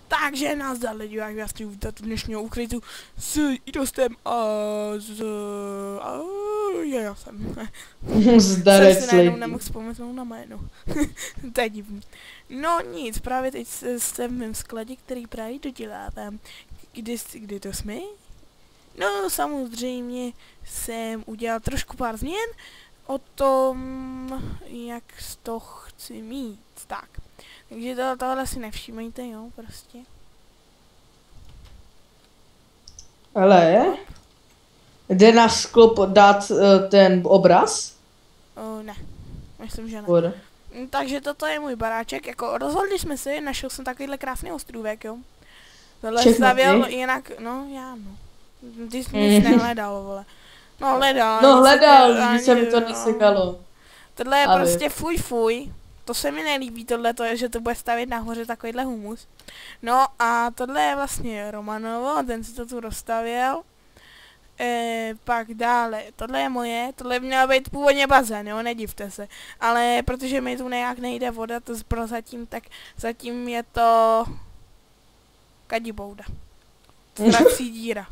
Takže nás dále divák, já chci uvítat dnešního úkrytu s Idostem a s... já jsem. Zdarec jsem si najednou nemohl vzpomenout na jméno. To je divný. No nic, právě teď jsem v mém skladě, který právě dodělávám. Kdy to jsme? No samozřejmě jsem udělal trošku pár změn o tom, jak to chci mít. Tak. Takže tohle si nevšímejte, jo, prostě. Ale jde na sklo dát ten obraz? Ne, myslím, že ne. Bude. Takže toto je můj baráček, jako rozhodli jsme si, našel jsem takovýhle krásný ostrůvek, jo. Tohle Všechno stavěl ty? jinak, no já no. Ty jsi nic nehledal, vole. No hledal. No hledal, ani když se mi to no. nesekalo. Tohle je Ale prostě fuj. To se mi nelíbí, tohle to je, že to bude stavět nahoře takovýhle humus. No a tohle je vlastně Romanovo, ten si to tu rozstavěl. Pak dále, tohle je moje, tohle měl být původně bazén, jo, nedivte se. Ale protože mi tu nějak nejde voda, to prozatím, tak zatím je to kadibouda. Strací díra.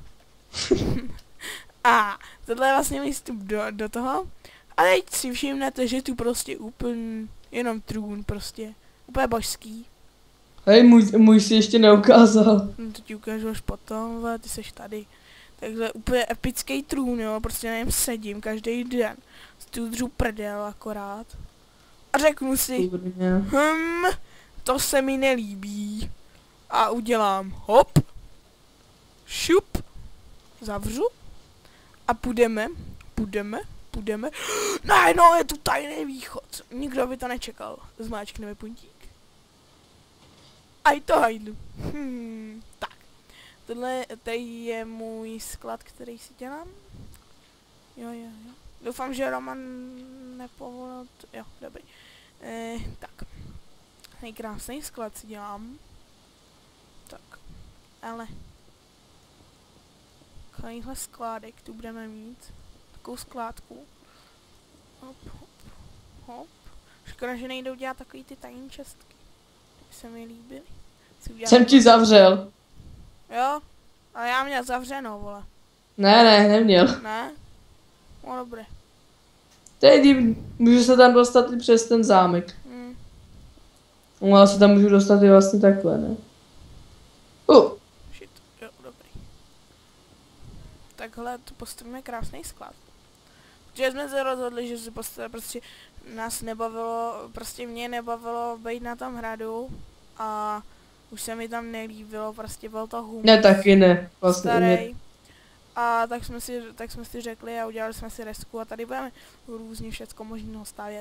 A tohle je vlastně můj vstup do toho. A teď si všimnete, že tu prostě úplně jenom trůn prostě. Úplně božský. hej, můj si ještě neukázal. No to ti ukážu až potom, ale ty seš tady. Takhle úplně epický trůn, jo, prostě na něm sedím každý den. Tu dřu prdel akorát. A řeknu si, to se mi nelíbí. A udělám hop, šup, zavřu a půjdeme. No, je tu tajný východ. Nikdo by to nečekal. Zmáčkneme puntík. Aj to hajdu. Tak. Tohle tady je můj sklad, který si dělám. Jo. Doufám, že Roman nepovolil. Jo, dobrý. Tak. Nejkrásný sklad si dělám. Tak. Ale. Takovýhle skládek tu budeme mít. Takovou skládku. Hop. Škoda, že nejdou dělat takový ty tajný čestky. Se mi líbily. Jsem ti zavřel. Jo? Ale já měl zavřeno, vole. Ne, neměl. Ne? No dobré. To je divný. Můžu se tam dostat i přes ten zámek. No, ale se tam můžu dostat i vlastně takhle, ne? Shit, jo, dobrý. Takhle tu postavíme krásný sklad. Protože jsme se rozhodli, že si prostě nás nebavilo, prostě mě nebavilo být na tom hradu a už se mi tam nelíbilo, prostě byl to humus. Ne, taky ne. Vlastně starý. A tak jsme si řekli a udělali jsme si resku a tady budeme různě všecko možného stavět.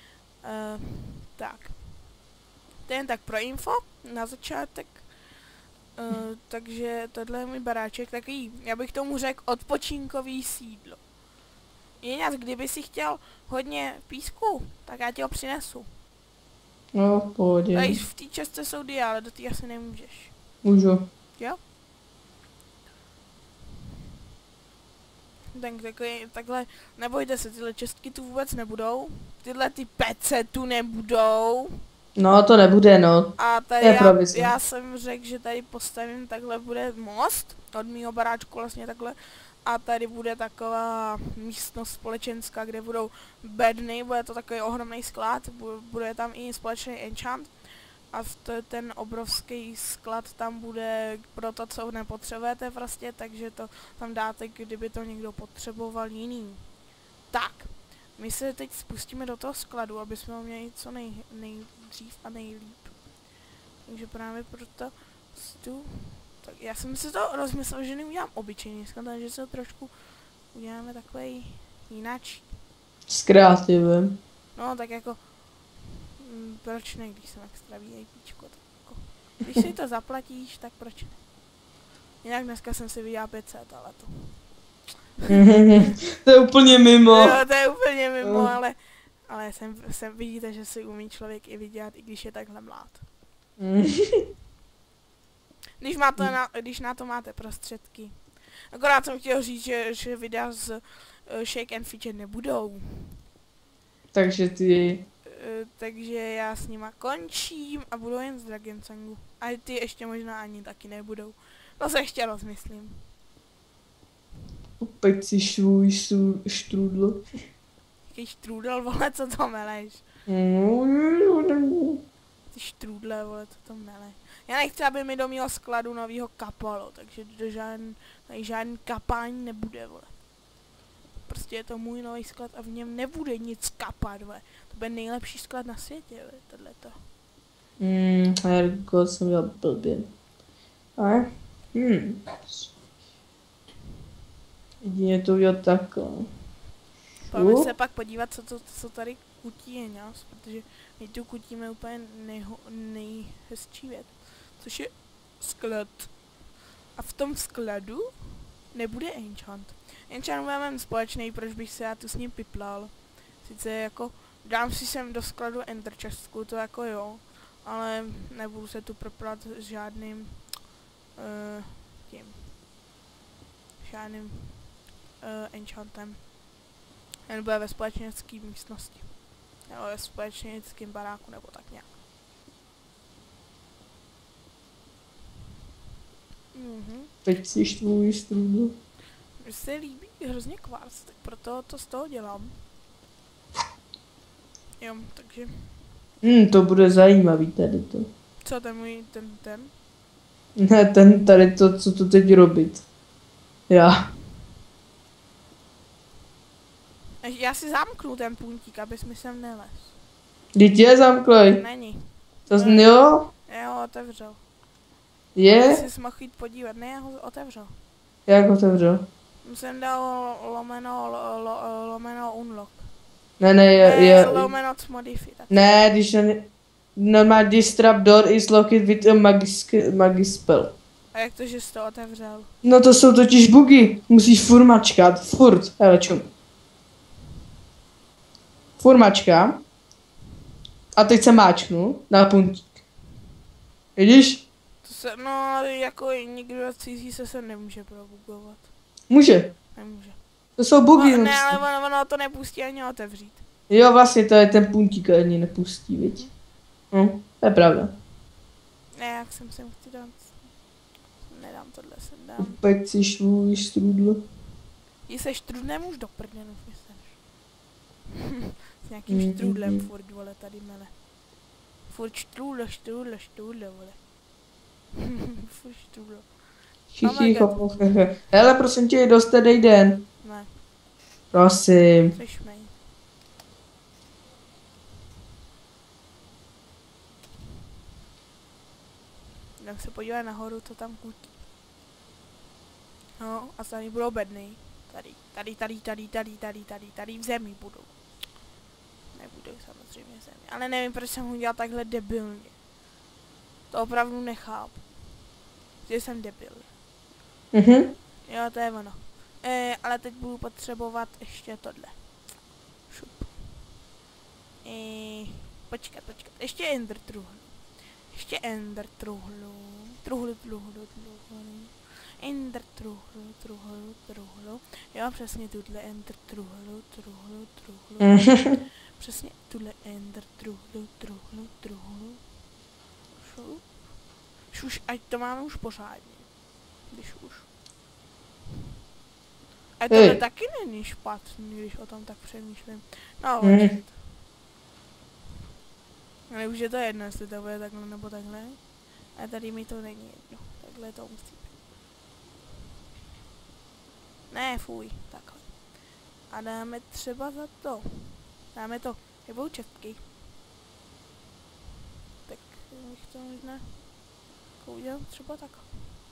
Tak. To jen tak pro info na začátek. Takže tohle je můj baráček, takový, já bych tomu řekl, odpočinkový sídlo. Jinak, kdyby si chtěl hodně písku, tak já ti ho přinesu. No, v pohodě. Tady v té čestce jsou ale do té asi nemůžeš. Můžu. Jo? Takhle, nebojte se, tyhle čestky tu vůbec nebudou. Tyhle ty pece tu nebudou. No, to nebude, no. A tady já jsem řekl, že tady postavím, takhle bude most od mýho baráčku vlastně takhle. A tady bude taková místnost společenská, kde budou bedny, bude to takový ohromný sklad, bude tam i společný enchant. A ten obrovský sklad tam bude pro to, co nepotřebujete prostě, takže to tam dáte, kdyby to někdo potřeboval jiný. Tak, my se teď spustíme do toho skladu, aby jsme ho měli co nejdřív a nejlíp. Takže právě proto tak já jsem si to rozmyslel, že neudělám obyčejný sklad, takže se to trošku uděláme takový jináčí. S kreativem. No tak jako, proč ne, když jsem extra VIPčko, tak jako, když si to zaplatíš, tak proč ne. Jinak dneska jsem si viděla 500, ale to. To je úplně mimo. Jo, to je úplně mimo, ale vidíte, že si umí člověk i vydělat, i když je takhle mlád. Když na to máte prostředky. Akorát jsem chtěl říct, že videa z Shake and Fidget nebudou. Takže ty takže já s nima končím a budu jen z Dragonsangu. A ty ještě možná ani taky nebudou. To se ještě rozmyslím. Opět si svůj štrůdl. Jaký štrůdel, vole, co to meleš? Ty štrůdle, vole, co to meleš? Já nechci, aby mi do mého skladu novýho kapalo, takže žádný kapání nebude, vole. Prostě je to můj nový sklad a v něm nebude nic kapat, vole. To bude nejlepší sklad na světě, vole, tohleto. Herko, jsem dělal blbě. Ale, jedině to udělat takhle. Pojďme se pak podívat, co tady kutí je nás, protože my tu kutíme úplně nejhezčí věc, což je sklad. A v tom skladu nebude enchant. Enchant budeme společný, proč bych se já tu s ním piplal. Sice jako dám si sem do skladu ender chestku, to jako jo, ale nebudu se tu proplat s žádným enchantem. Jen bude ve společenské místnosti. Nebo ve společenském baráku, nebo tak nějak. Teď si tvůj strudl. Mně se líbí hrozně kvarc, tak proto to z toho dělám. Jo, takže... To bude zajímavý tady to. Co ten můj, ten? Ne, tady to, co to teď robit. Já. Já si zamknu ten puntík, abys mi sem nelez. Vždyť je zamklej. Není. To jo? Já ho otevřel. Je? Jsi mohl jít podívat, ne, já ho otevřel. Jak otevřel? Jsem dal lomeno unlock. Ne, je. Lomeno modify. Tak. Ne, když normálně this trapdoor is locked with a magic spell. A jak to, že jsi to otevřel? No to jsou totiž bugy. Musíš furt mačkat, furt. Hele, čum. Furt mačka. A teď se máčknu na puntík. Vidíš? To se, no, jako nikdo cizí se nemůže probugovat. Může. Nemůže. To jsou bugy. No, ne, ale ono to nepustí ani otevřít. Jo, vlastně to je ten puntík, ani nepustí, viď? No, to je pravda. Ne, jak jsem sem chci dát. Nedám tohle, sem dám. Opět si svůj strudl. Jí se štrudlem už do prdenu, myslíš. S nějakým štrudlem furt, vole, tady mele. Furt štrudle, vole. Furt štrudle. Všichni hele, prosím tě, dostedej den. Ne. Prosím. Jsi šmej. Jdem se podívat nahoru, co tam kutí. No, a tady budou bedny. Tady v zemi budou. Nebudou samozřejmě v zemi. Ale nevím, proč jsem ho udělal takhle debilně. To opravdu nechápu. Že jsem debil. Jo, to je ono. Ale teď budu potřebovat ještě tohle. Šup. Počkat. Ještě ender truhlu. Truhlu. Ender truhlu. Jo, přesně tuhle ender truhlu. Přesně tuhle ender truhlu. Šuš, ať to máme už pořádně. Když už. A tohle taky není špatný, když o tom tak přemýšlím. No, ale už je to jedno, jestli to bude takhle nebo takhle. A tady mi to není jedno. Takhle to musí být. Ne, fuj, takhle. A dáme třeba za to. Dáme to hebou četky. Tak bych to možná udělám třeba takhle.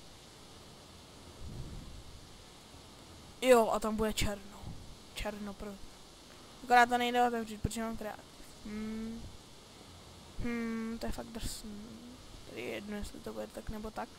Jo, a tam bude černo. Černo pro. Akorát to nejde otevřít, protože mám kreativ. To je fakt drsný. Tady je jedno, jestli to bude tak nebo tak.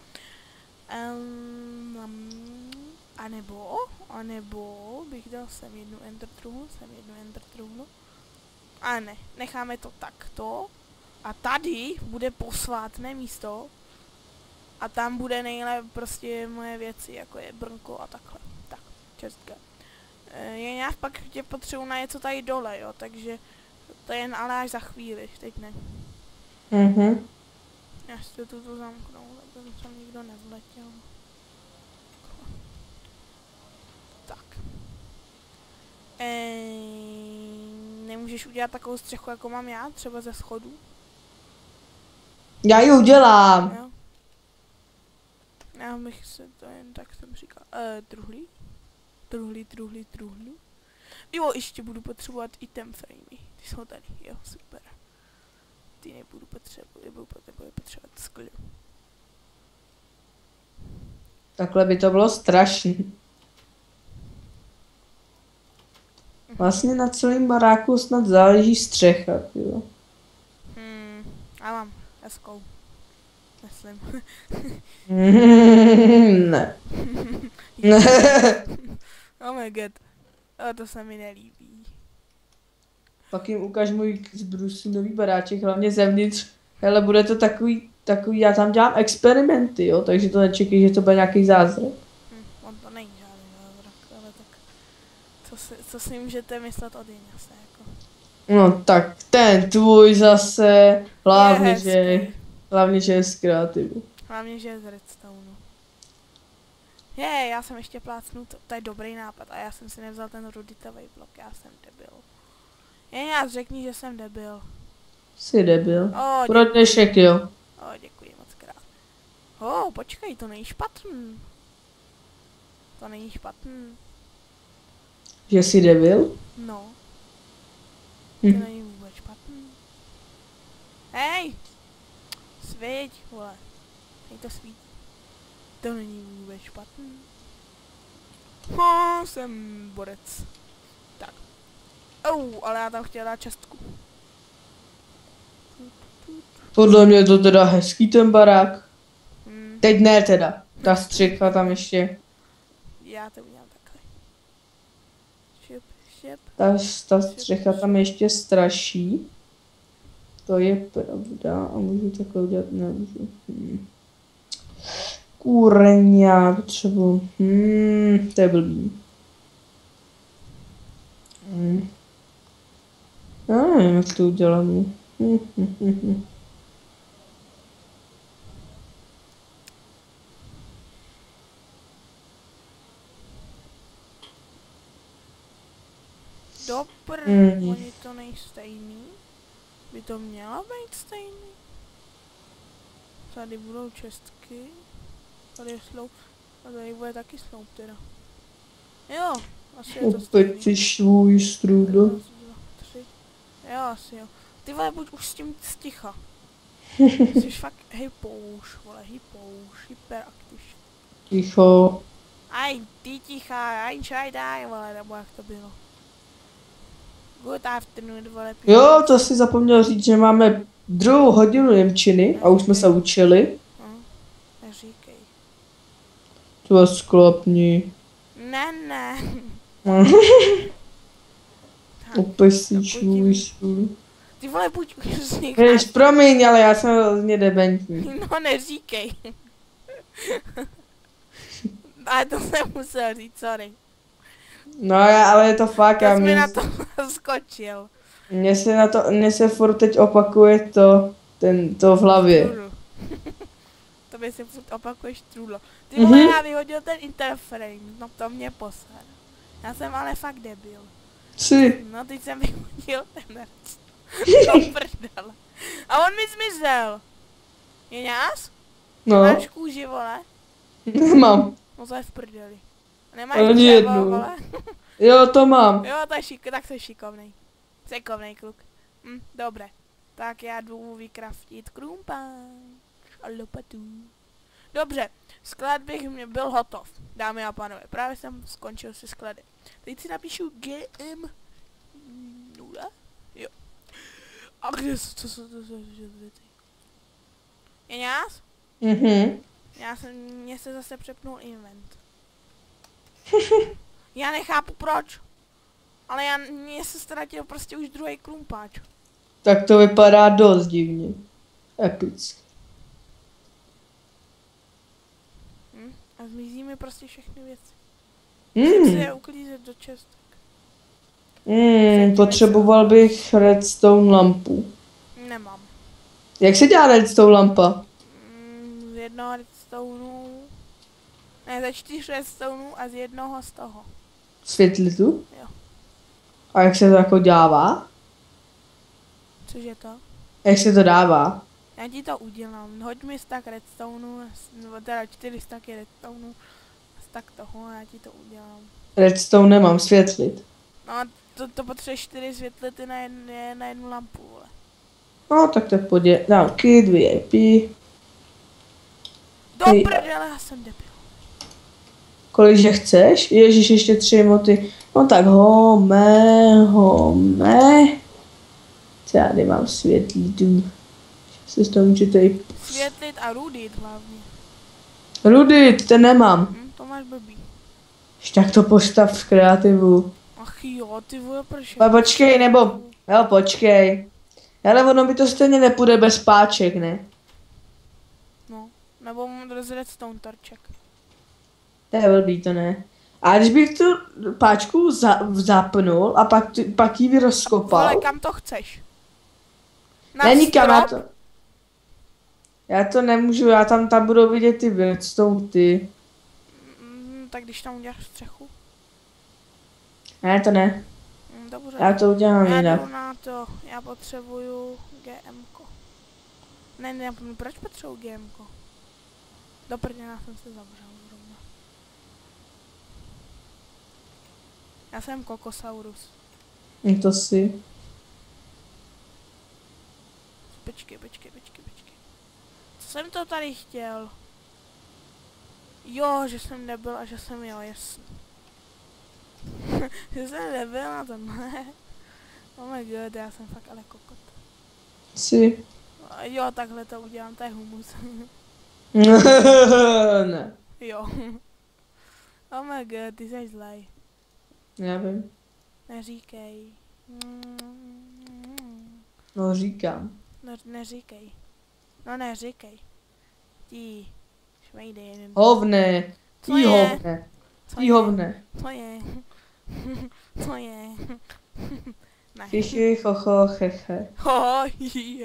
A nebo bych dal sem jednu ender truhlu. A ne, necháme to takto. A tady bude posvátné místo. A tam bude nejlépe prostě moje věci, jako je brnko a takhle. Tak, čestka. Já pak tě potřebuji na něco tady dole, jo, takže To jen ale až za chvíli, teď ne. Mhm. Já si to tu zamknu, aby tam nikdo nevletěl. Tak. Nemůžeš udělat takovou střechu, jako mám já, třeba ze schodů? Já ji udělám. Jo. Já bych se to jen tak jsem říkal. Truhlí? Truhlí. Jo, ještě budu potřebovat item framey. Ty jsou tady, jo, super. Ty nebudu potřebovat sklo. Takhle by to bylo strašný. Vlastně na celém baráku snad záleží střecha, jo. Já mám hezkou. Myslím. Ne. Ne. Oh my god. To se mi nelíbí. Pak jim ukáž můj zbrusinový baráček, hlavně zevnitř. Hele, bude to takový, já tam dělám experimenty, jo, takže to nečekej, že to bude nějaký zázrak. On to není žádný zázrak, ale tak... Co si můžete myslet od jiného se, jako? No tak ten tvůj zase, hlavně, že je z kreativu. Hlavně, že je z redstone. Je, já jsem ještě plácnul, to je dobrý nápad a já jsem si nevzal ten ruditový blok, já jsem debil. Jen já řekni, že jsem debil. Jsi debil. Oh, pro dnešek, jo. Děkuji moc krát. Počkej, to není špatný. To není špatný. Že jsi debil? No. To není vůbec špatný. Hej! Svíť, vole. Hej to svítí. To není vůbec špatný. Jsem borec. Tak. Ale já tam chtěla dát čestku. Podle mě je to teda hezký ten barák. Teď ne teda. Ta střecha tam ještě. Já to udělám takhle. Šip. Ta střecha tam ještě straší. To je pravda. A můžu takhle udělat? Nemůžu. Kurňa, potřebuji. To je blbý. Já nevím, jak to udělám. Oni to nejstejný. By to mělo být stejný. Tady budou čestky. Tady je sloup. A tady bude taky sloup teda. Jo, asi je to stejný. Opět si svůj strůdl. 1, 2, 3. Jo, asi jo. Ty vole, buď už s tím sticha. Jsi fakt hypouš, vole, hyperaktiv. Ticho. Aj, ty tichá, aj čaj daj, vole, nebo jak to bylo. Good afternoon, vole. Jo, to si zapomněl říct, že máme 2. hodinu němčiny a už jsme se učili. Neříkej. To sklopni. Ne. Opět si svůj strůdl. Ty vole, buď už z Jež, promiň, ale já jsem hodně debentní. No neříkej. Ale to jsem musel říct, sorry. No ale je to fakt, já mi na to skočil. Mně se furt teď opakuje to v hlavě. To by si furt opakuješ trudlo. Ty vole, já vyhodil ten interframe, no to mě poslal. Já jsem ale fakt debil. No teď jsem vyhodil ten rc. To prdele. A on mi zmizel. Je nás? No. Máš kůži, vole? Nemám. No to je v prdeli. Nemáš dřevo, vole? Jo, to mám. Jo, to je tak jsi šikovnej. Šikovnej kluk. Dobré. Tak já jdu vykraftit krumpáč a lopatu. Dobře, sklad bych byl hotov, dámy a pánové. Právě jsem skončil si sklady. Teď si napíšu GM 0. Jo. A kde co jsou to za věci? Je nás? Mně se zase přepnul invent. Já nechápu proč. Ale mně se ztratil prostě už druhý krumpáč. Tak to vypadá dost divně. Epicky. A zmizí mi prostě všechny věci. Musím si je uklízet do čestek. Potřeboval bych redstone lampu. Nemám. Jak se dělá redstone lampa? Z jednoho redstoneu. Ne, ze 4 redstoneů a z jednoho z toho. Světlitu? Jo. A jak se to jako dává? Cože to? Jak se to dává? Já ti to udělám. Hoď mi stack redstoneů, nebo teda 4 stacky redstoneů, stack toho a já ti to udělám. Redstone nemám, světlit. No a to potřebuješ 4 světlity na jednu lampu, vole. No tak to podě... Dávky, 2 IP. Do prdele, já jsem debil. Kolikže chceš? Ježíš, ještě 3 moty. No tak home. Co já nemám světlitu. Se s toho může tady... Světlit a rudit hlavně. Rudit, ten nemám. To máš blbý. Ještě tak to postav v kreativu. Ach jo, ty vole, proč? Ale počkej, nebo... Jo, počkej. Ale ono by to stejně nepůjde bez páček, ne? No, nebo z redstone torček. To je blbý, to ne. A když bych tu páčku zapnul a pak ji rozkopal. Ale kam to chceš? Ne, nikam, já to nemůžu, tam budou vidět ty redstone, ty. Tak když tam uděláš střechu? Ne, to ne. Dobře. Já to udělám já jinak. jdu na to, já potřebuju GMko. Ne, proč potřebuju GMko? Do prdela jsem se zavřel zrovna. Já jsem Kokosaurus. To si. Počkej. Co jsem to tady chtěl? Jo, že jsem nebyl a že jsem jel, jasný. Že jsem nebyl na tomhle. Oh my god, já jsem fakt ale kokot. Si. Jo, takhle to udělám, to je humus. Ne. Jo. Oh my god, ty jsi zlej. Já vím. Neříkej. No říkám. No, neříkej. No neříkej. Ty. Šmejde jeden. Hovne. Co Ty je? hovne. Ty hovne. Co je? Co je? Ne. Chichy, chocho, cheche. Ho, je.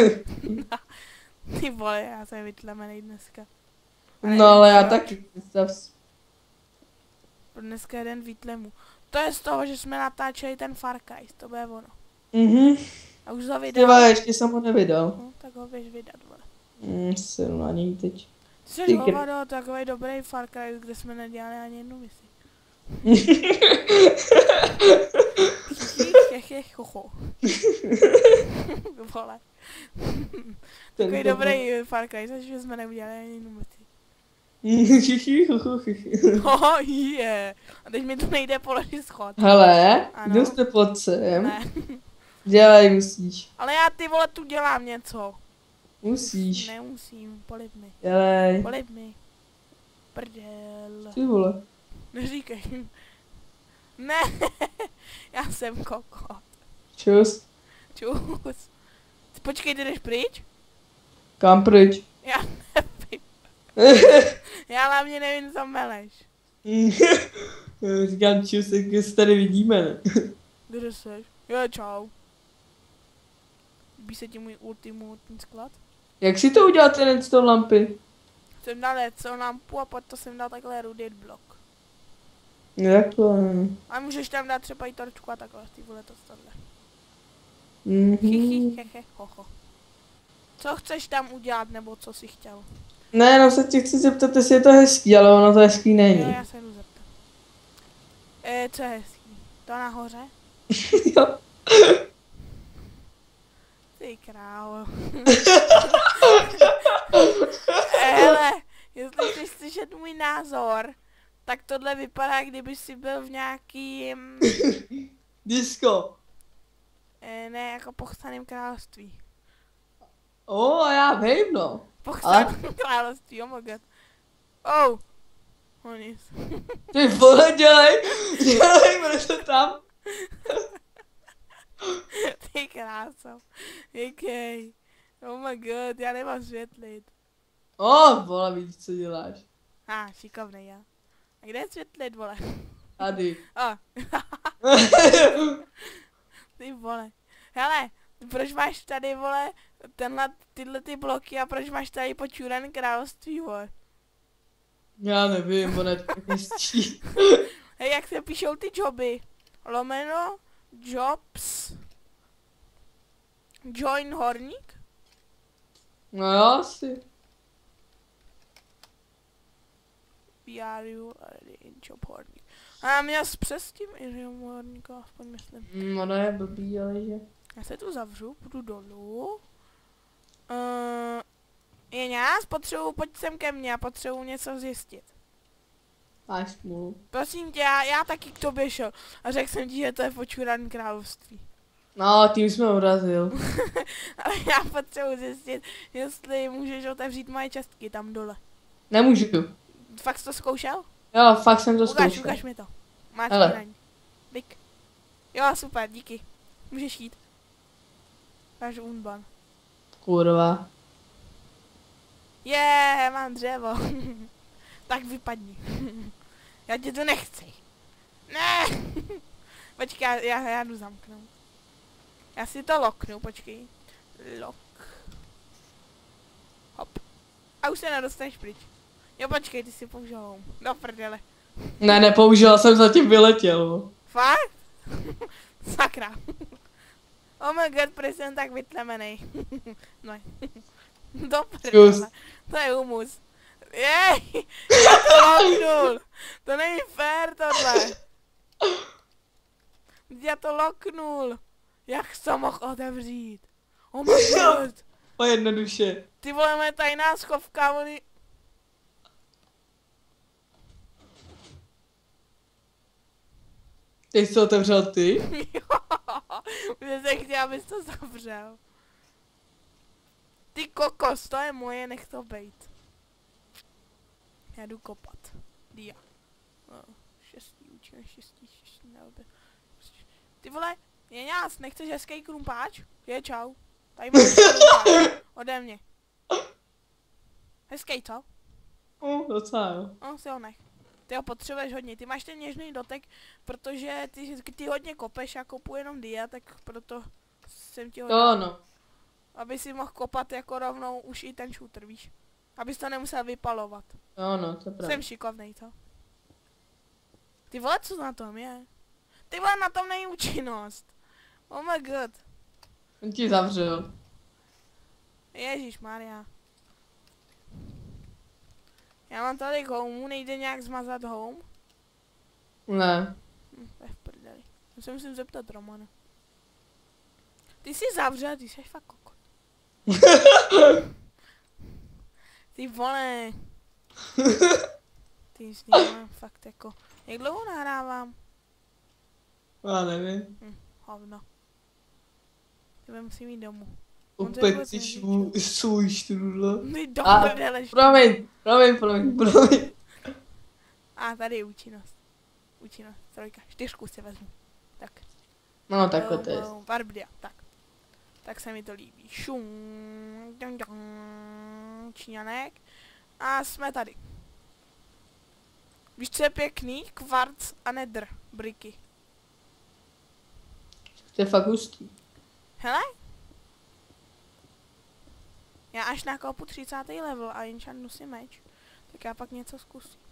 Ty vole, já jsem vytlemenej dneska. No ale já taky, představ si. Dneska jeden výtlemu. To je z toho, že jsme natáčeli ten Far Cry, to bude ono. A už ho vydal. Tyva, ještě jsem ho nevydal. No, tak ho běž vydat, vole. Jsem na něj teď. Ty jsi hovado, takový dobrý Far Cry, kde jsme nedělali ani jednu misi. Chocho. Vole. Takový dobrý Far Cry, že jsme neudělali ani jednu misi. Oh, je. A teď mi to nejde položit schod. Hele, Ano. jdu jste pod sem. Ne. Dělej, musíš. Ale já ty vole tu dělám něco. Musíš. Nemusím, polib mi. Dělej. Polib mi. Prdel. Ty vole. Neříkej. Ne. Já jsem kokot. Čus. Čus. Počkej, ty jdeš pryč? Kam pryč? Já nevím. Já hlavně nevím, co meleš. Říkám čus, jak se tady vidíme, ne? Kde seš? Jo, čau. Líbí se ti můj ultimátní sklad? Jak si to udělal ten z toho lampy? Jsem dal co lampu a potom jsem dal takhle rudý blok. Takhle. A můžeš tam dát třeba i torčku a takhle, ty vole to tohle. Hoho. Co chceš tam udělat, nebo co jsi chtěl? Ne, no se ti chci zeptat, jestli je to hezký, ale ono to hezký není. Jo, já se jdu zeptat. Co je hezký? To nahoře? Jo. Ty krávo. Hele, jestli chceš slyšet můj názor, tak tohle vypadá, kdyby si byl v nějakým... Disco. Ne, jako pochcaném království. Já vím, no. Pochcaném království, oh my god. Oh. O nic. Ty vole, dělej, prostě tam. Ty kráso. Jakej. Oh my god, já nemám světlit. Vole, víš, co děláš. Šikovnej já. A kde je světlit, vole? Tady. A. Ty vole. Hele, proč máš tady, vole, tyhle ty bloky a proč máš tady počurané království, vole? Já nevím, on je tak hezčí. Hej, jak se píšou ty joby? Lomeno, jobs, join horník? No jo, asi. PRU, job horník. A měl jsi přes tím i horníka, aspoň myslím. Ono je blbý, ale že. Já se tu zavřu, půjdu dolů. Jeňás, pojď sem ke mně, já potřebuji něco zjistit. Máš smůlu. Prosím tě, já taky k tobě šel a řekl jsem ti, že to je počuraný království. No, tím jsme urazil. Ale já potřebuji zjistit, jestli můžeš otevřít moje čestky tam dole. Nemůžu. Fakt jsi to zkoušel? Jo, fakt jsem to zkoušel. Ukaž mi to. Máš Hele. zbraň. Dik. Jo, super, díky. Můžeš jít. Máš unban. Kurva. Mám dřevo. Tak vypadni. Já tě tu nechci. Ne. Počkej, já jdu zamknout. Já si to loknu, počkej. Lok. Hop. A už se nedostaneš pryč. Jo, počkej, ty si použil home. Do prdele. Ne, nepoužil, jsem zatím vyletěl. Fakt? Sakra. Oh my god, proč jsem tak vytlemenej. No. Do prdele. To je humus. Jej! Já to loknul! To není fér tohle. Já to loknul. Jak jsi to mohl otevřít? Oh my god. O jednoduše. Ty vole, moje tajná schovka, oni... Teď jsi to otevřel ty? Jo, že se chtěl, abys to zavřel. Ty kokos, to je moje, nech to bejt. Já jdu kopat. Dia. Šestý, učíme šestý, nelbe. Ty vole, Jeňás, nechceš hezký krumpáč? Je, čau. Tady máš krumpáč. Ode mě. Hezký, co? Docela jo. No, si ho nech. Ty ho potřebuješ hodně, ty máš ten něžný dotek, protože ty hodně kopeš, já kopu jenom dia, tak proto jsem ti ho dal. Jo, no. Aby si mohl kopat jako rovnou už i ten shooter, víš? Abys to nemusel vypalovat. Jo, no, to je pravda. Jsem šikovnej, co? Ty vole, co na tom je? Ty vole, na tom není účinnost. Oh my god. On ti zavřel. Ježišmarja. Já mám tady k homeu, nejde nějak zmazat home? Ne. To je v prdeli. Já se musím zeptat Romana. Ty jsi zavřel, ty jsi fakt kokot. Ty vole. Ty s ním fakt jako. Jak dlouho nahrávám? Já nevím. Hovno. Ty musím jít domů. Opět si svůj štrudl. Ty do prdele. Promiň. A tady je účinnost. Účinnost, 3, 4 si vezmu. Tak. No, takhle to je. Barbdia, tak. Tak se mi to líbí. Šum. Číňanek. A jsme tady. Víš, co je pěkný? Kvarc a nether briky. To je fakt hustý. Hele? Já až nakopu 30. level a enchantnu si meč. Tak já pak něco zkusím.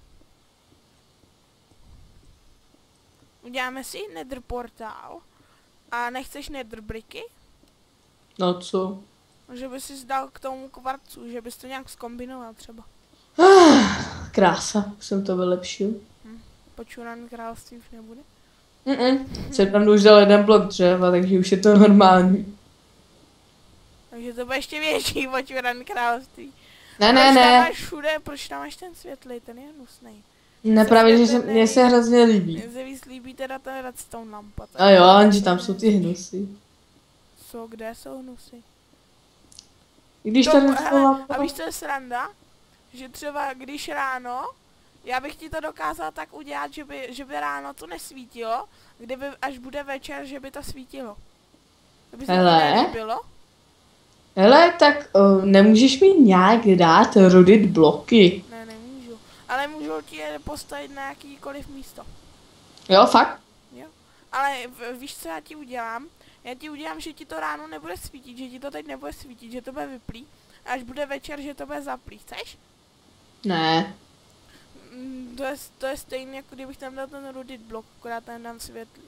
Uděláme si nether portál. A nechceš nether briky? No co? Že by si dal k tomu kvarcu, že bys to nějak zkombinoval třeba. Krása, jsem to vylepšil. Počuraný království už nebude? Jsem tam už dal jeden blok dřeva, takže už je to normální. Takže to bude ještě větší počuraný království. Ne. Máš všude, proč tam máš ten světlý, ten je hnusnej. Nepravě, že mně se hrozně líbí. Mně se víc líbí teda ta redstone lampa. A jo, Anži, tam jsou ty hnusy. Co, kde jsou hnusy? I když To, tady hele, a víš, co je sranda? Že třeba když ráno, já bych ti to dokázal tak udělat, že by ráno to nesvítilo, kdyby až bude večer, že by to svítilo. Kdyby se ti nelíbilo? Hele, tak nemůžeš mi nějak dát rodit bloky. Ne, nemůžu. Ale můžu ti je postavit na jakýkoliv místo. Jo, fakt? Jo. Ale víš, co já ti udělám? Já ti udělám, že ti to ráno nebude svítit, že ti to teď nebude svítit, že to bude vyplý. A až bude večer, že to bude zaplý. Chceš? Ne. To je stejné, jako kdybych tam dal ten rudit blok, akorát tam dám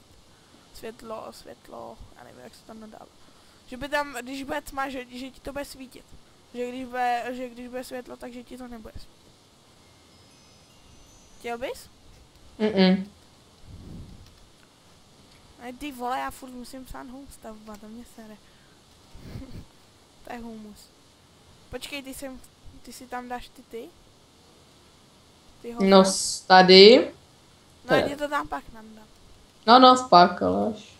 světlo, já nevím, jak se tam nadává. Že by tam, když bude tma, že ti to bude svítit. Že když bude světlo, takže ti to nebude svítit. Chtěl bys? Ale ty vole, já furt musím psát stavba, to mě sere. To je humus. Počkej, ty si tam dáš ty? No, tady. No, já to tam pak nandám. No, pak, ale až.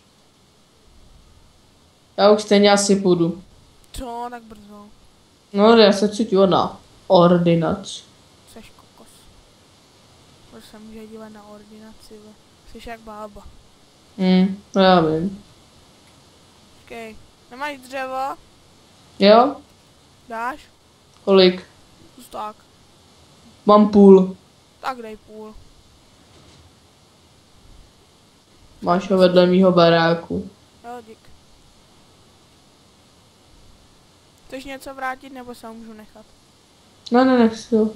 Já už stejně asi půjdu. Co, tak brzo? No, já se cítím na ordinaci. Jseš kokos. Proč se může dívat na ordinaci, ve? Jseš jak bába. No já vím. Počkej, nemáš dřevo? Jo? Dáš? Kolik? Tak. Mám půl. Tak dej půl. Máš ho vedle mýho baráku. Jo, dík. Chceš něco vrátit, nebo se ho můžu nechat? Ne, nechci ho.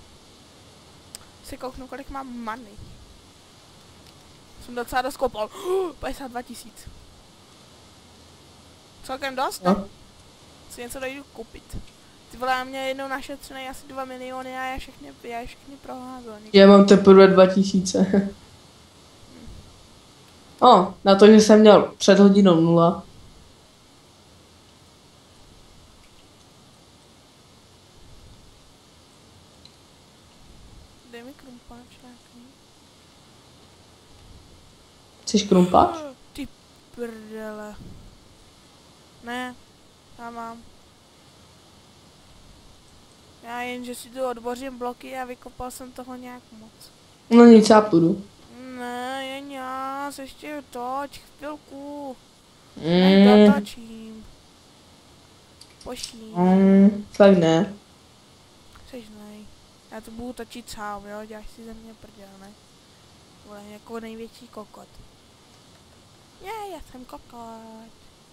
Si kouknu, kolik mám money. Jsem docela dost kopal. 52 000. Celkem dost, ne? No. Si něco dojdu koupit. Ty vole, já měl jednou našetřený asi 2 miliony a já všechny proházel. Já mám teprve 2000. Na to, že jsem měl před hodinou 0. Dej mi krumpáč nějaký. Chceš krumpáč? Ty prdele. Ne, já mám. Já jen, že si tu odbořím bloky a vykopal jsem toho nějak moc. No nic, já půjdu. Ne, jen já, ještě toč, chvilku. Nech dotočím. Poším. Tak ne. Chceš nej. Já to budu točit sám, jo, děláš si ze mě prdel, ne? Vole, jako největší kokot. Já jsem kokot.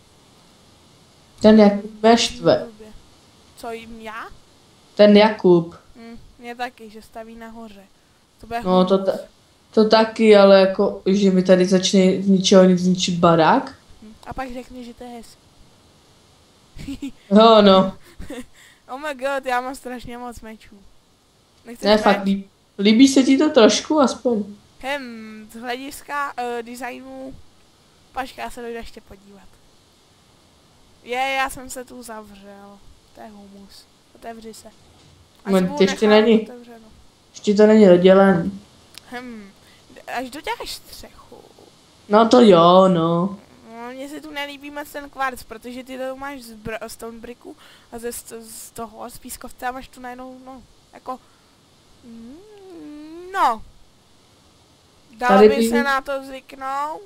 Ten Jakub mě štve. Co jim já? Ten Jakub. Mě taky, že staví nahoře. To bude No to taky, ale jako, že mi tady začne z ničeho nic zničit barák. A pak řekne, že to je hezký. No. Oh my god, já mám strašně moc mečů. Ne, fakt líbí se ti to trošku aspoň. Z hlediska designu. Počkej, já se dojdu ještě podívat. Já jsem se tu zavřel. To je humus. Otevři se. Ještě není. Ještě to není dodělaný. Až doděláš střechu. No to jo, no. Mně se tu nelíbí moc ten kvarc, protože ty to máš z stone bricku a z toho, z pískovce a máš tu najednou, no, jako, no. Dalo by se na to zvyknout.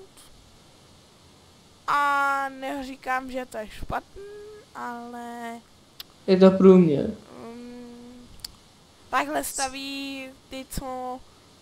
A neříkám, že to je špatný, ale... Je to průměr. Takhle staví ty, co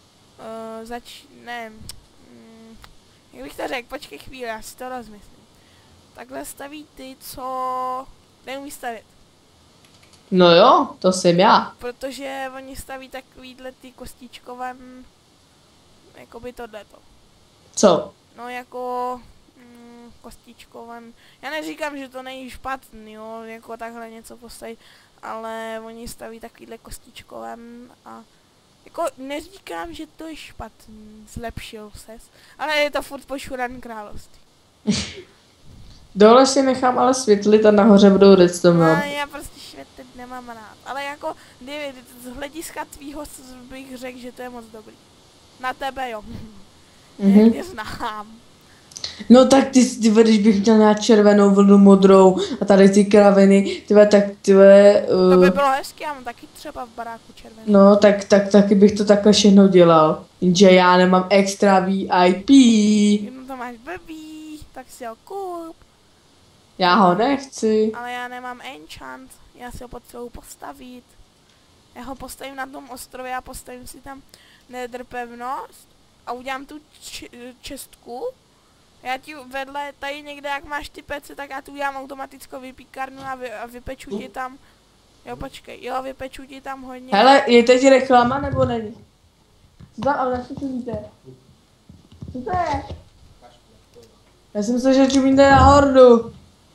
jak bych to řekl, počkej chvíli, já si to rozmyslím. Takhle staví ty, co neumí stavět. No jo, to jsem já. Protože oni staví takovýhle ty kostičkovan, jakoby tohleto. Co? No jako kostičkovan. Já neříkám, že to není špatný, jo, jako takhle něco postavit, ale oni staví takovýhle kostičkovan a jako neříkám, že to je špatný, zlepšil ses, ale je to furt pošuraný království. Dole si nechám ale světlit a nahoře budou redstone. No, já prostě světlit nemám rád, ale jako z hlediska tvýho bych řekl, že to je moc dobrý. Na tebe jo. Jak tě znám. No tak ty, když bych měl nějak červenou vlnu, modrou a tady ty kraviny, tak To by bylo hezky, já mám taky třeba v baráku červenou. No, tak taky bych to takhle všechno dělal. Jenže já nemám extra VIP. No to máš blbý, tak si ho kup. Já ho nechci. Ale já nemám enchant, já si ho potřebuji postavit. Já ho postavím na tom ostrově a postavím si tam nether pevnost. a udělám tu čestku. Já ti vedle, tady někde, jak máš ty pece, tak já tu udělám automatickou vypíkarnu a vypeču ti tam. Jo, počkej, jo, vypeču ti tam hodně. Hele, je teď reklama nebo není? Co tam, ale co čumíte? Co to je? Já jsem myslel, že čumíte na hordu.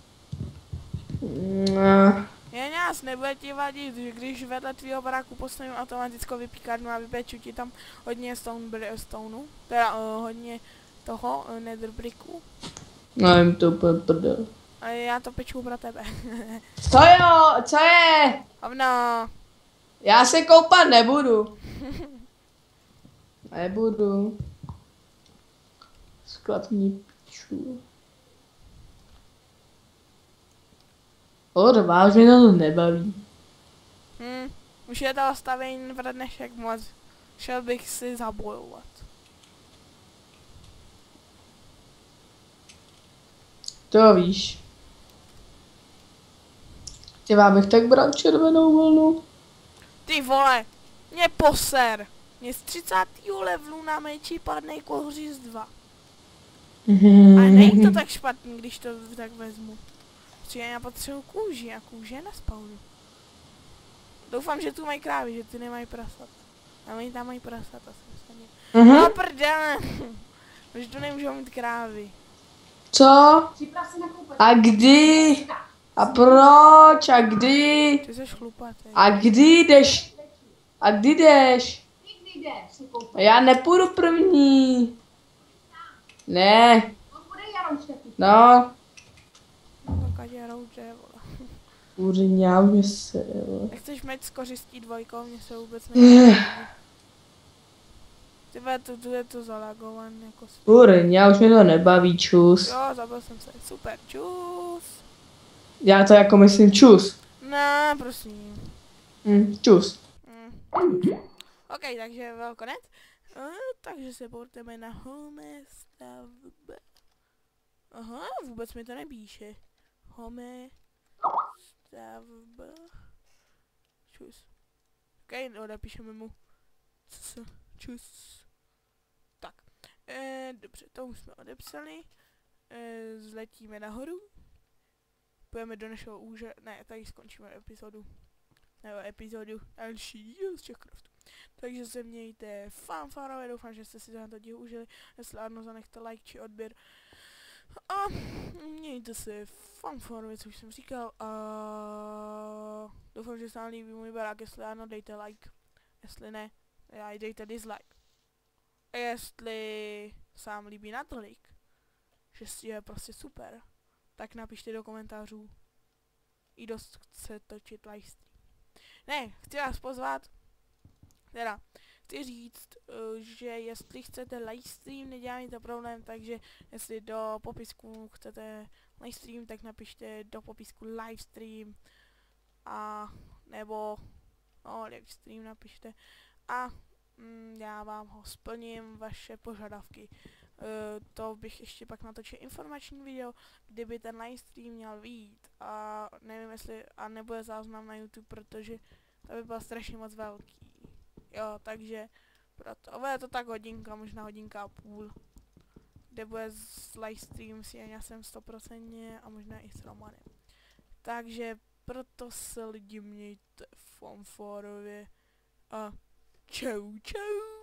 Jeňás, nebude ti vadit, že když vedle tvýho baráku postavím automatickou vypíkarnu a vypeču ti tam hodně stoneu, teda hodně toho netherbricku. No, jim to úplně prdel. A já to peču pro tebe. Co jo, co je? Hovno. Já se koupat nebudu. Nebudu. Sklad mě piču. Orva, už mě to nebaví. Už je to stavení pro dnešek moc. Šel bych si zabojovat. To víš. Těma bych tak bral červenou vlnu. Ty vole, mě poser. Mě z 30. levelu na meči padne kořist 2. Ale není to tak špatný, když to tak vezmu. Protože já potřebuji kůži a kůže na spawnu. Doufám, že tu mají krávy, že ty nemají prasat. A oni tam mají prasat asi. No prdele. Už tu nemůžou mít krávy. Co? A kdy? A proč? A kdy? Ty jsi chlupatý. A kdy jdeš? A kdy jdeš? Nikdy jde se koupat. Já nepůjdu první. Ne. On bude Jaroušek. No. No Katě rouže, vole. Urňám se, jo. Nechceš mít s kořistí 2, mě se vůbec nelíbí. Tyhle, tu je to zalagovaný jako Urňa, už mě to nebaví, čus. Jo, zabil jsem se. Super, čus. Já to jako myslím čus. Ne, prosím. Čus. OK, takže konec. Takže se porteme na home stavba. Aha, vůbec mi to nepíše. Home stavba. Čus. OK, odepíšeme mu. Čus. Tak. Dobře, to už jsme odepsali. Zletíme nahoru. Půjdeme do našeho ne, tady skončíme epizodu. Nebo epizodu další z Checkcraftu. Takže se mějte fanfárové, doufám, že jste si to na to díl užili. Jestli ano, zanechte like či odběr. A mějte se fanfárové, co už jsem říkal. A doufám, že se vám líbí můj barák. Jestli ano, dejte like. Jestli ne, dejte dislike. A jestli se vám líbí natolik, že je prostě super, tak napište do komentářů. I dost chce točit livestream. Ne, chci vás pozvat. Teda, chci říct, že jestli chcete livestream, nedělá mi to problém, takže jestli do popisku chcete livestream, tak napište do popisku livestream. A nebo no, livestream napište. A já vám ho splním, vaše požadavky. To bych ještě pak natočil informační video, kdyby ten livestream měl vyjít. A nevím, jestli a nebude záznam na YouTube, protože to by bylo strašně moc velký. Jo, takže proto. Bude to tak hodinka, možná hodinka a půl. Kde bude s livestream s Jaňasem 100% a možná i s Romanem. Takže proto se lidi mějte fanfárově a čau čau.